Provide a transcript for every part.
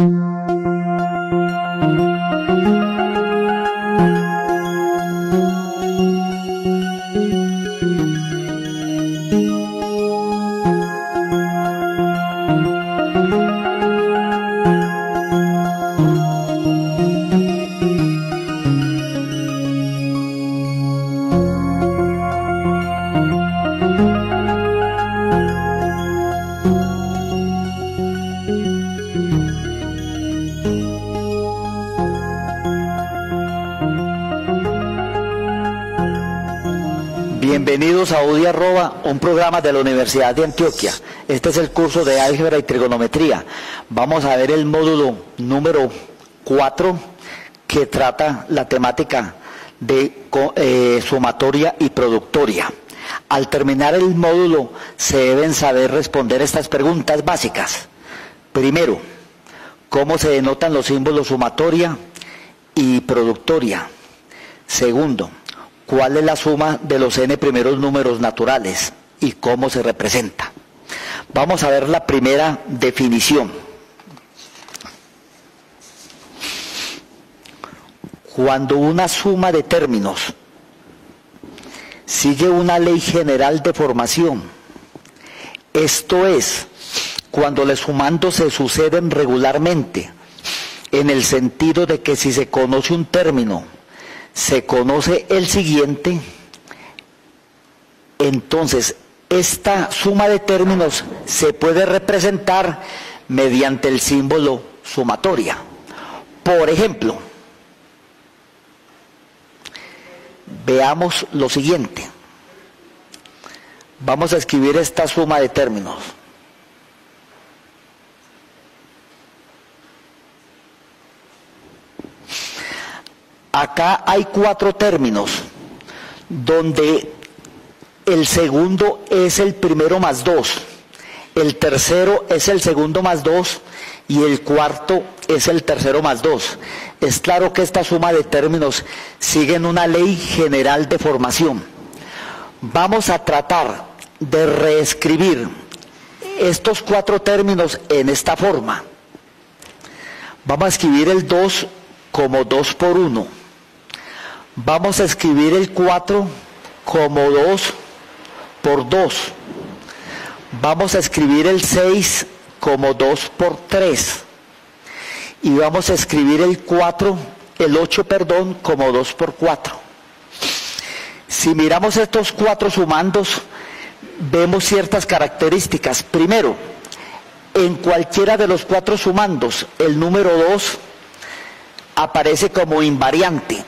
Bienvenidos a UDI Arroba, un programa de la Universidad de Antioquia. Este es el curso de álgebra y trigonometría. Vamos a ver el módulo número 4 que trata la temática de sumatoria y productoria. Al terminar el módulo se deben saber responder estas preguntas básicas. Primero, ¿cómo se denotan los símbolos sumatoria y productoria? Segundo, ¿cuál es la suma de los n primeros números naturales y cómo se representa? Vamos a ver la primera definición. Cuando una suma de términos sigue una ley general de formación, esto es, cuando los sumandos se suceden regularmente, en el sentido de que si se conoce un término, se conoce el siguiente, entonces esta suma de términos se puede representar mediante el símbolo sumatoria. Por ejemplo, veamos lo siguiente. Vamos a escribir esta suma de términos. Acá hay 4 términos, donde el segundo es el primero más 2, el tercero es el segundo más 2 y el cuarto es el tercero más 2. Es claro que esta suma de términos sigue una ley general de formación. Vamos a tratar de reescribir estos 4 términos en esta forma. Vamos a escribir el 2 como 2 por 1. Vamos a escribir el 4 como 2 por 2. Vamos a escribir el 6 como 2 por 3. Y vamos a escribir el 8, como 2 por 4. Si miramos estos 4 sumandos, vemos ciertas características. Primero, en cualquiera de los 4 sumandos, el número 2 aparece como invariante.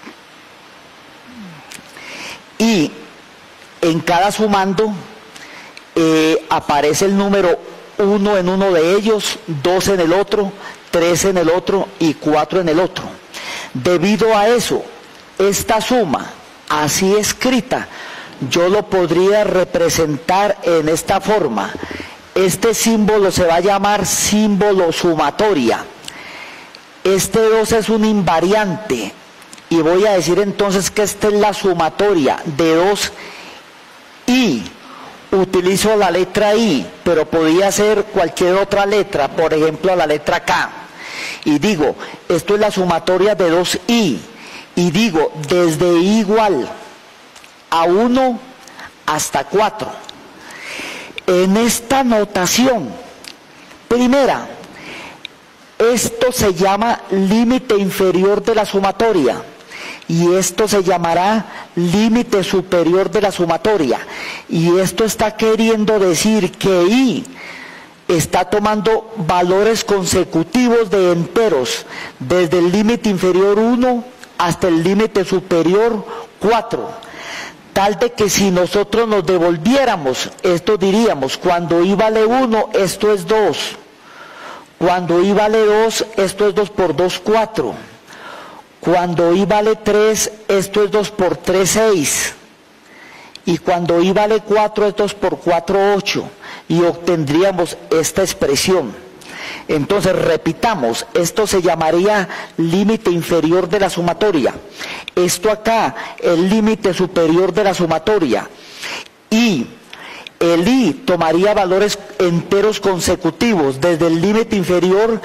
Y en cada sumando aparece el número 1 en uno de ellos, 2 en el otro, 3 en el otro y 4 en el otro. Debido a eso, esta suma, así escrita, yo lo podría representar en esta forma. Este símbolo se va a llamar símbolo sumatoria. Este 2 es un invariante. Y voy a decir entonces que esta es la sumatoria de 2 y utilizo la letra I, pero podría ser cualquier otra letra, por ejemplo la letra K. Y digo, esto es la sumatoria de 2i. Y digo, desde i igual a 1 hasta 4. En esta notación, primera, esto se llama límite inferior de la sumatoria. Y esto se llamará límite superior de la sumatoria. Y esto está queriendo decir que I está tomando valores consecutivos de enteros, desde el límite inferior 1 hasta el límite superior 4. Tal de que si nosotros nos devolviéramos, esto diríamos, cuando I vale 1, esto es 2. Cuando I vale 2, esto es 2 por 2, 4. Cuando I vale 3, esto es 2 por 3, 6. Y cuando I vale 4, es 2 por 4, 8. Y obtendríamos esta expresión. Entonces, repitamos, esto se llamaría límite inferior de la sumatoria. Esto acá, el límite superior de la sumatoria. Y el I tomaría valores enteros consecutivos, desde el límite inferior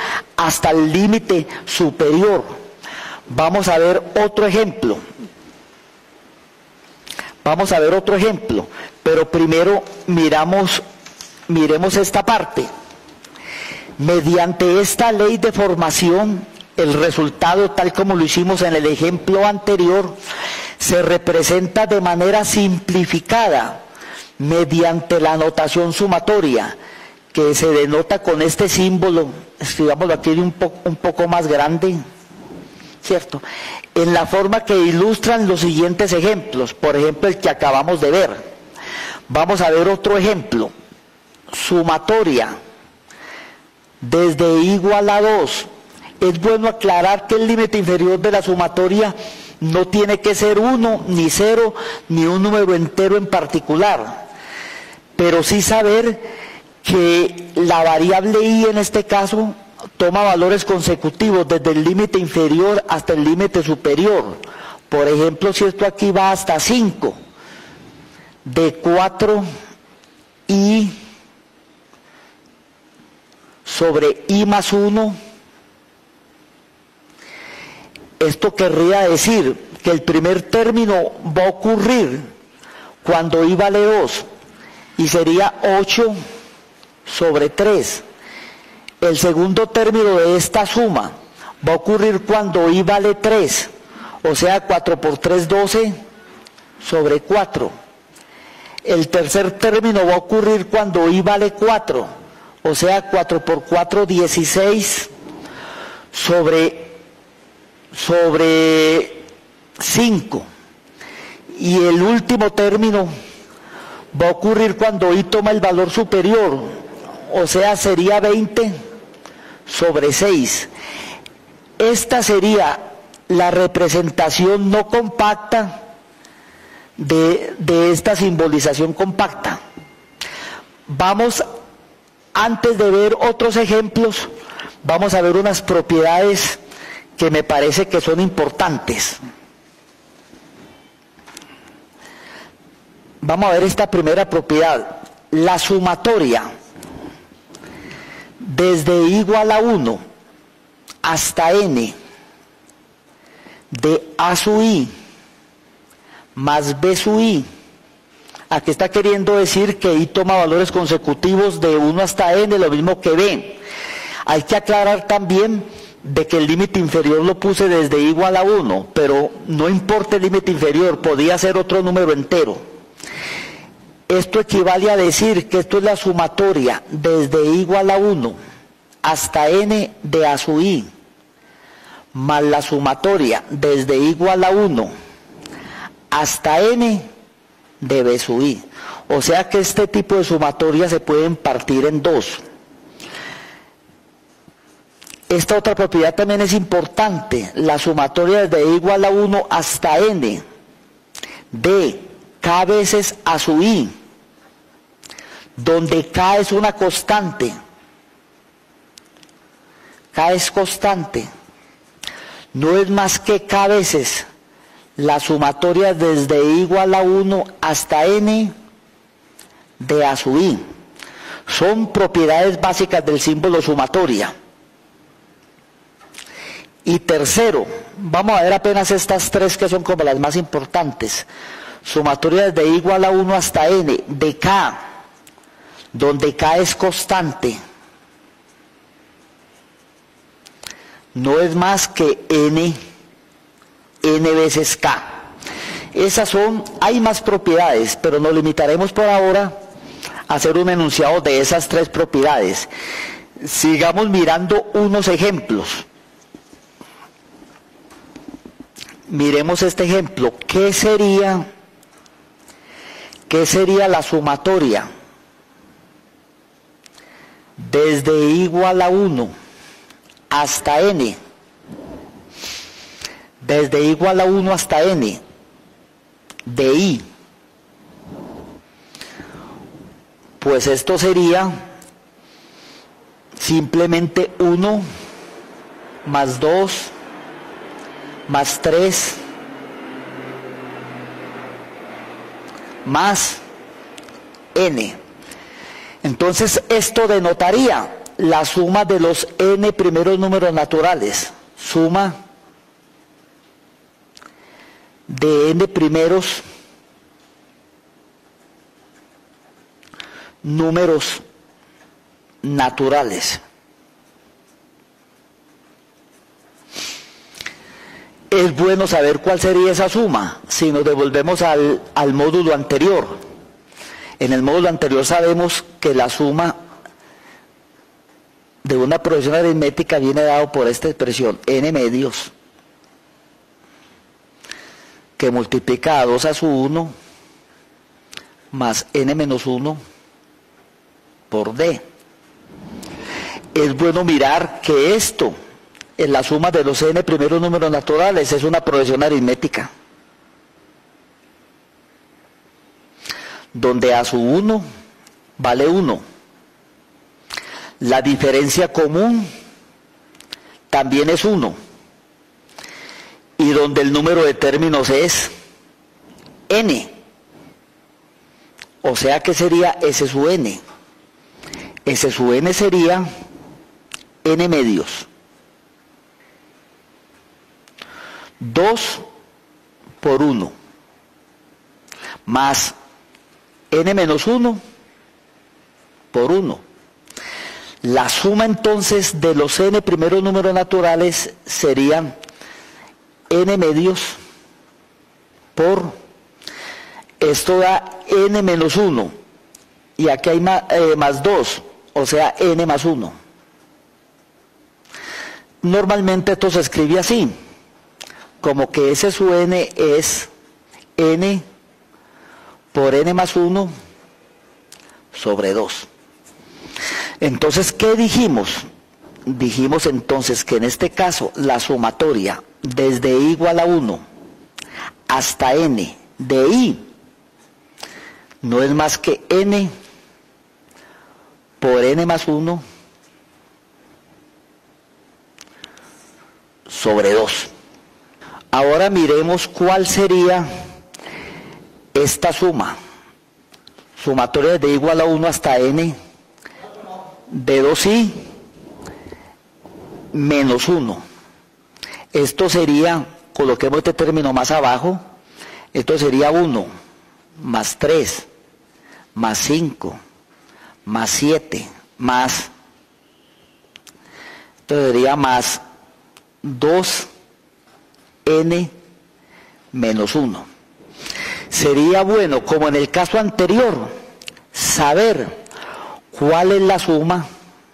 hasta el límite superior. Vamos a ver otro ejemplo. Vamos a ver otro ejemplo, pero primero miremos esta parte. Mediante esta ley de formación, el resultado, tal como lo hicimos en el ejemplo anterior, se representa de manera simplificada mediante la notación sumatoria, que se denota con este símbolo, escribámoslo aquí un poco más grande, ¿cierto? En la forma que ilustran los siguientes ejemplos, por ejemplo el que acabamos de ver. Vamos a ver otro ejemplo, sumatoria, desde igual a 2. Es bueno aclarar que el límite inferior de la sumatoria no tiene que ser 1, ni 0, ni un número entero en particular, pero sí saber que la variable i en este caso toma valores consecutivos desde el límite inferior hasta el límite superior. Por ejemplo, si esto aquí va hasta 5, de 4i sobre i más 1, esto querría decir que el primer término va a ocurrir cuando i vale 2 y sería 8 sobre 3. El segundo término de esta suma va a ocurrir cuando i vale 3, o sea 4 por 3, 12 sobre 4. El tercer término va a ocurrir cuando i vale 4, o sea 4 por 4, 16 sobre 5. Y el último término va a ocurrir cuando i toma el valor superior, o sea sería 20 sobre 6. Esta sería la representación no compacta de esta simbolización compacta. Vamos, antes de ver otros ejemplos, vamos a ver unas propiedades que me parece que son importantes. Vamos a ver esta primera propiedad, la sumatoria desde igual a 1 hasta n de a sub i más b sub i. Aquí está queriendo decir que i toma valores consecutivos de 1 hasta n, lo mismo que b. Hay que aclarar también de que el límite inferior lo puse desde igual a 1, pero no importa el límite inferior, podía ser otro número entero. Esto equivale a decir que esto es la sumatoria desde igual a 1 hasta n de a sub i, más la sumatoria desde igual a 1 hasta n de b sub i. O sea que este tipo de sumatoria se pueden partir en dos. Esta otra propiedad también es importante, la sumatoria desde igual a 1 hasta n de k veces a sub i, donde k es una constante. K es constante, no es más que k veces la sumatoria desde igual a 1 hasta n de a sub i. Son propiedades básicas del símbolo sumatoria. Y tercero, vamos a ver apenas estas tres que son como las más importantes. Sumatoria desde igual a 1 hasta n de k, donde k es constante. No es más que n veces k. Esas son, hay más propiedades, pero nos limitaremos por ahora a hacer un enunciado de esas tres propiedades. Sigamos mirando unos ejemplos. Miremos este ejemplo. ¿Qué sería la sumatoria desde igual a 1 hasta n? Desde igual a 1 hasta n de i. Pues esto sería simplemente 1 más 2 más 3 más n. Entonces esto denotaría la suma de los n primeros números naturales. Suma de n primeros números naturales. Es bueno saber cuál sería esa suma si nos devolvemos al módulo anterior. En el módulo anterior sabemos que la suma de una progresión aritmética viene dado por esta expresión, n medios, que multiplica a 2 a su 1 más n menos 1 por d. Es bueno mirar que esto, en la suma de los n primeros números naturales, es una progresión aritmética, donde a su 1 vale 1. La diferencia común también es 1. Y donde el número de términos es n. O sea que sería S sub n. S sub n sería n medios. 2 por 1 más n menos 1 por 1. La suma entonces de los n primeros números naturales serían n medios por, esto da n menos 1, y aquí hay más 2, o sea n más 1. Normalmente esto se escribe así, como que S sub n es n por n más 1 sobre 2. Entonces, ¿qué dijimos? Dijimos entonces que en este caso la sumatoria desde i igual a 1 hasta n de i no es más que n por n más 1 sobre 2. Ahora miremos cuál sería esta suma. Sumatoria de i igual a 1 hasta n de 2i menos 1. Esto sería, coloquemos este término más abajo, esto sería 1 más 3 más 5 más 7 más, esto sería más 2n menos 1. Sería bueno, como en el caso anterior, saber ¿cuál es la suma?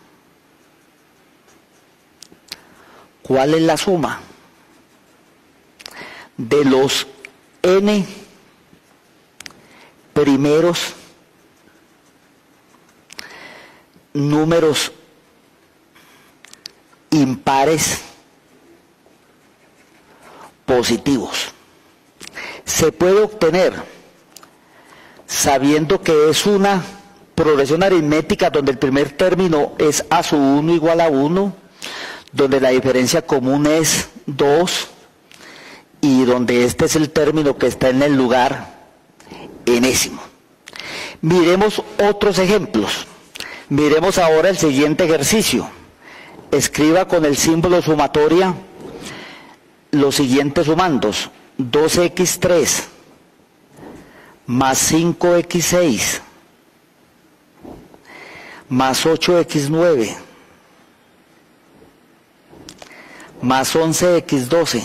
¿Cuál es la suma de los n primeros números impares positivos? Se puede obtener sabiendo que es una progresión aritmética donde el primer término es a sub 1 igual a 1, donde la diferencia común es 2 y donde este es el término que está en el lugar enésimo. Miremos otros ejemplos. Miremos ahora el siguiente ejercicio. Escriba con el símbolo sumatoria los siguientes sumandos: 2x3 más 5x6 más 8x9 más 11x12.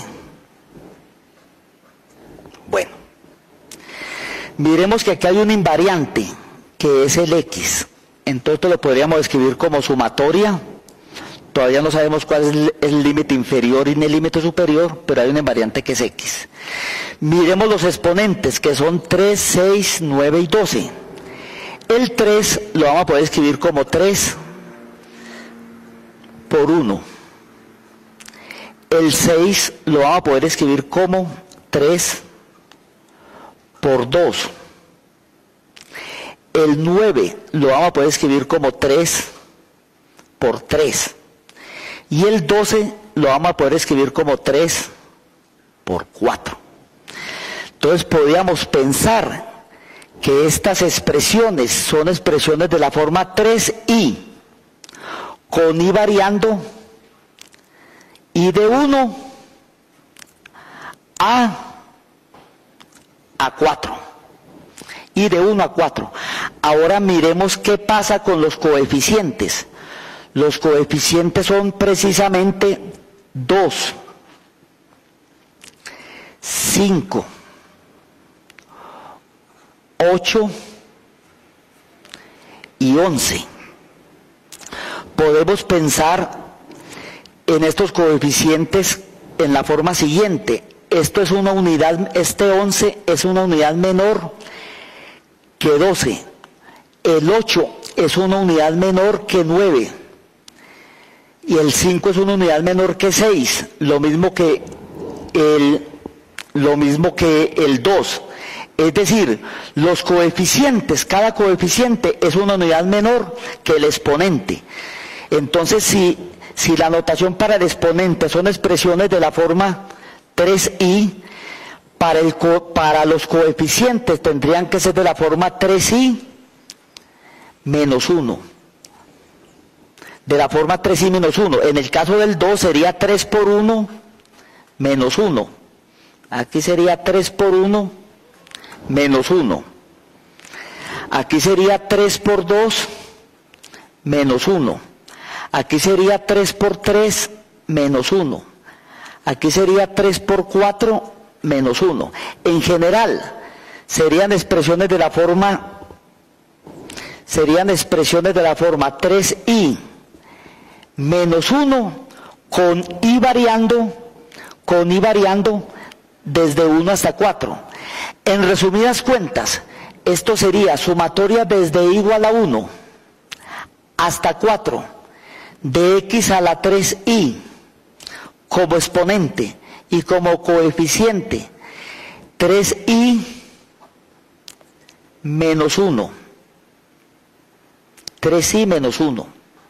Bueno, miremos que aquí hay un invariante que es el x. Entonces lo podríamos escribir como sumatoria. Todavía no sabemos cuál es el límite inferior y el límite superior, pero hay una invariante que es x. Miremos los exponentes, que son 3, 6, 9 y 12. El 3 lo vamos a poder escribir como 3 por 1. El 6 lo vamos a poder escribir como 3 por 2. El 9 lo vamos a poder escribir como 3 por 3. Y el 12 lo vamos a poder escribir como 3 por 4. Entonces podríamos pensar que estas expresiones son expresiones de la forma 3i, con i variando, y de 1 a 4. Y de 1 a 4. Ahora miremos qué pasa con los coeficientes. Los coeficientes son precisamente 2, 5, 8 y 11. Podemos pensar en estos coeficientes en la forma siguiente. Esto es una unidad, este 11 es una unidad menor que 12. El 8 es una unidad menor que 9. Y el 5 es una unidad menor que 6. Lo mismo que el 2. Es decir, los coeficientes, cada coeficiente es una unidad menor que el exponente. Entonces, si la notación para el exponente son expresiones de la forma 3i, para los coeficientes tendrían que ser de la forma 3i menos 1. De la forma 3i menos 1. En el caso del 2 sería 3 por 1 menos 1. Aquí sería 3 por 1 menos 1. Aquí sería 3 por 2 menos 1. Aquí sería 3 por 3 menos 1. Aquí sería 3 por 4 menos 1. En general, serían expresiones de la forma 3i menos 1 con i variando desde 1 hasta 4. En resumidas cuentas, esto sería sumatoria desde i igual a 1 hasta 4 de x a la 3i como exponente y como coeficiente 3i menos 1. 3i menos 1.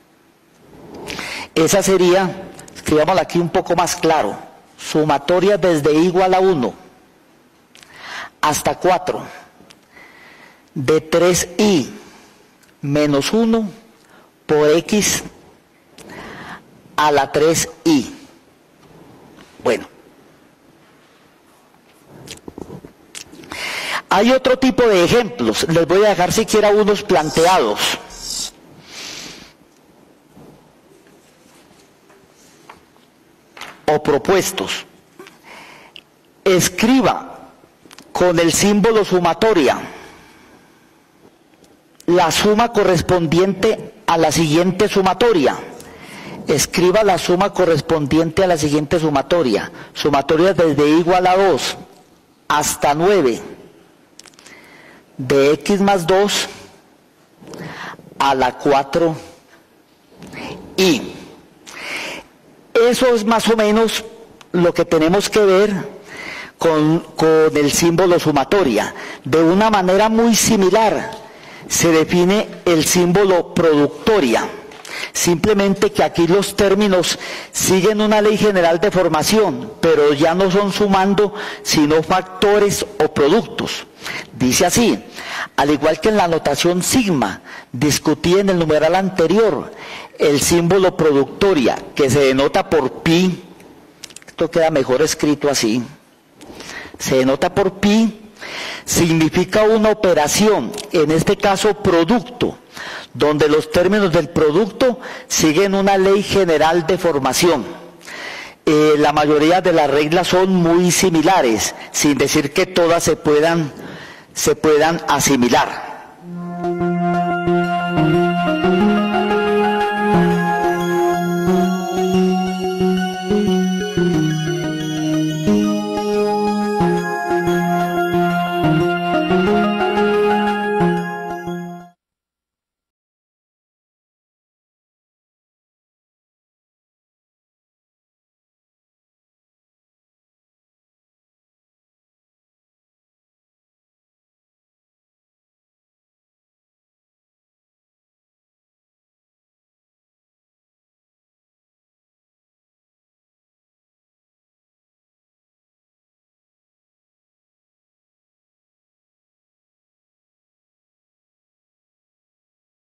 Esa sería, escribámosla aquí un poco más claro, sumatoria desde i igual a 1 hasta 4 de 3i menos 1 por x a la 3i. Bueno, hay otro tipo de ejemplos, les voy a dejar siquiera unos planteados. O propuestos. Escriba con el símbolo sumatoria la suma correspondiente a la siguiente sumatoria. Escriba la suma correspondiente a la siguiente sumatoria. Sumatoria desde i igual a 2 hasta 9 de x más 2 a la 4i. Eso es más o menos lo que tenemos que ver con el símbolo sumatoria. De una manera muy similar se define el símbolo productoria. Simplemente que aquí los términos siguen una ley general de formación, pero ya no son sumando, sino factores o productos. Dice así: al igual que en la notación sigma, discutí en el numeral anterior, el símbolo productoria, que se denota por pi, esto queda mejor escrito así, se denota por pi, significa una operación, en este caso producto, donde los términos del producto siguen una ley general de formación. La mayoría de las reglas son muy similares, sin decir que todas se puedan asimilar.